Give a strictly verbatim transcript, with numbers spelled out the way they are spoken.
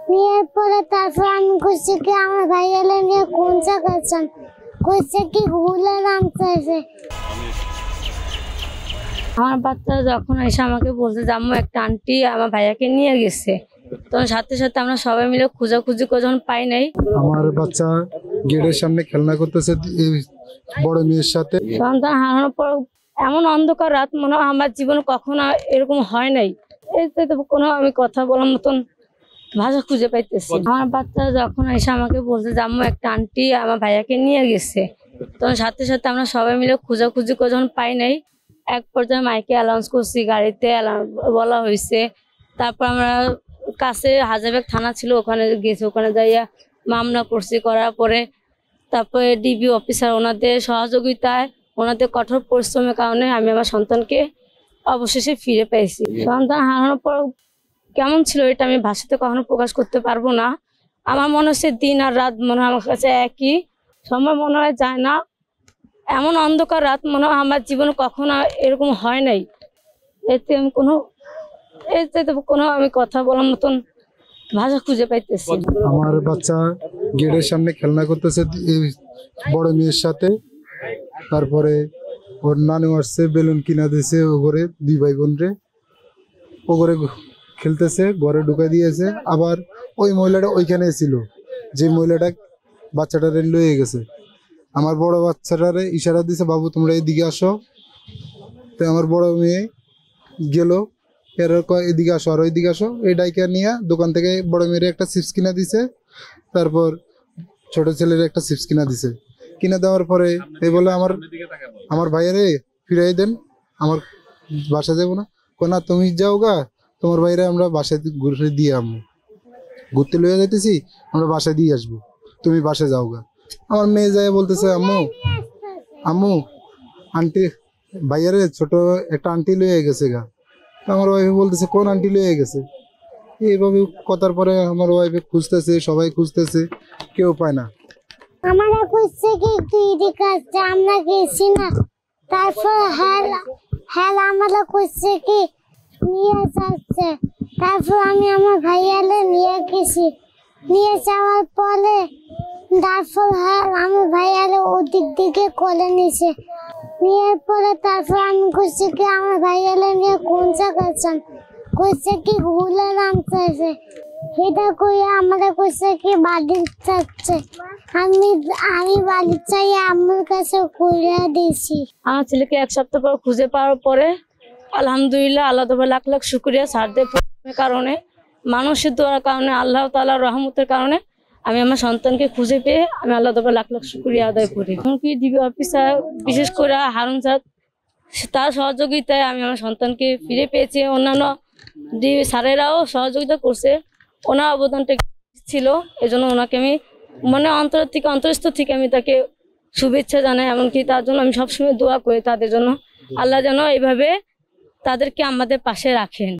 নিয়ে পরে তারপর আমি কইছি কি আমার ভাই এলে নিয়ে কোন জায়গায় যান, কইছে কি ঘুরে নামতেছে। আমার বাচ্চা যখন এসে আমাকে বলছে যে আম্মু একটা আন্টি আমার ভাইয়াকে নিয়ে গেছে, তখন সাথে সাথে আমরা সবাই মিলে খোঁজাখুঁজি করে যখন পাই নাই। আমার বাচ্চা গেটের সামনে খেলনা করতেছে বড় মেয়ের সাথে। সন্তান হারানোর পর এমন অন্ধকার রাত মনে হয় আমার জীবনে কখনো এরকম হয় নাই। এতে তো কোনো আমি কথা বলার মতন ভাষা খুঁজে পাইতেছি। আমার বাচ্চা যখন এসে আমাকে বলছে যে আম্মু একটা আন্টি আমার ভাইয়াকে নিয়ে গেছে, তখন সাথে সাথে আমরা সবাই মিলে খোঁজাখুঁজি করে যখন পাই নাই, এক পর্যায়ে মাইকে অ্যানাউন্স করছি, গাড়িতে বলা হয়েছে। তারপর আমরা কাছে হাজারবাগ থানা ছিল, ওখানে গেছি, ওখানে যাইয়া মামলা করছি। করার পরে তারপরে ডিবি অফিসার ওনাদের সহযোগিতায়, ওনাদের কঠোর পরিশ্রমের কারণে আমি আমার সন্তানকে অবশেষে ফিরে পেয়েছি। সন্তান হারানোর পর কেমন ছিল এটা আমি ভাষাতে কখনো প্রকাশ করতে পারবো না। আমার মনে হচ্ছে দিন আর রাত মনে হয় আমার কাছে একই, সময় মনে হয় যায় না। এমন অন্ধকার রাত মনে হয় আমার জীবনে কখনো এরকম হয় নাই। এতে আমি কোনো এতে তো কোনো আমি কথা বলার মতন ভাষা খুঁজে পাইতেছি। আমার বাচ্চা গেটের সামনে খেলনা করতেছে বড় মেয়ের সাথে। তারপরে ওর নানু আসছে, বেলুন কিনা দিয়েছে, ও ঘরে দুই ভাই বোন রে ও ঘরে খেলতেছে, ঘরে ঢুকাই দিয়েছে। আবার ওই মহিলাটা ওইখানে ছিল, যে মহিলাটা বাচ্চাটারে লয়ে গেছে। আমার বড় বাচ্চাটারে ইশারা দিছে, বাবু তোমরা এদিকে আসো। তো আমার বড় মেয়ে গেল, এর এদিকে আসো আর ওইদিকে আসো। এই ডাইকা নিয়ে দোকান থেকে বড় মেয়ের একটা চিপস কিনা দিছে, তারপর ছোট ছেলের একটা চিপস কিনা দিছে। কিনে দেওয়ার পরে এই বলে আমার আমার ভাইয়ারে ফিরাই দেন, আমার বাসা যাবো না। কোনা তুমি যাও গা, তোমার বাইরে আমরা বাসায় ঘুরে দিয়ে আনবো, ঘুরতে লইয়া যাইতেছি, আমরা বাসায় দিয়ে আসবো, তুমি বাসায় যাও গা। আমার মেয়ে যায় বলতেছে আম্মু আম্মু আন্টি ভাইয়ারে ছোট একটা আন্টি লইয়া গেছে গা। আমার ওয়াইফে বলতেছে কোন আন্টি লইয়া গেছে। এইভাবে কথার পরে আমার ওয়াইফে খুঁজতেছে, সবাই খুঁজতেছে, কেউ পায় না। আমারা কইছে কি তুই এদিকে আসছে, আমরা গেছি না। তারপর হ্যাঁ হ্যাঁ আমরা কইছে কি নিয়ে যাচ্ছে। তারপর আমি আমার ভাইয়ালে নিয়ে গেছি, নিয়ে যাওয়ার পরে তারপর হ্যাঁ আমার ভাইয়ালে ওদিক দিকে কোলে নিছে। নিয়ে পরে তারপর আমি কইছি কি আমার ভাইয়ালে নিয়ে কোন জায়গায় যান, কইছে কি ঘুরে নামতেছে। এটা কইয়া আমরা কইছে কি বাড়ি যাচ্ছে। আমি আমি বাড়ি চাই আমার কাছে কইরা দিয়েছি। আমার ছেলেকে এক সপ্তাহ পর খুঁজে পাওয়ার পরে আলহামদুলিল্লাহ, আল্লাহ তাআলা লাখ লাখ শুকরিয়া, সারদের কারণে, মানুষের দোয়ার কারণে, আল্লাহ তাআলার রহমতের কারণে আমি আমার সন্তানকে খুঁজে পেয়ে আমি আল্লাহ তাআলা লাখ লাখ শুকরিয়া আদায় করি। এমনকি ডিবি অফিসার বিশেষ করে হারুন স্যার, তার সহযোগিতায় আমি আমার সন্তানকে ফিরে পেয়েছি। অন্যান্য ডিবি স্যারেরাও সহযোগিতা করছে, ওনার অবদানটা ছিল। এই জন্য ওনাকে আমি মানে অন্তর থেকে অন্তরস্থ থেকে আমি তাকে শুভেচ্ছা জানাই। এমনকি তার জন্য আমি সবসময় দোয়া করি তাদের জন্য, আল্লাহ যেন এইভাবে তাদেরকে আমাদের পাশে রাখেন।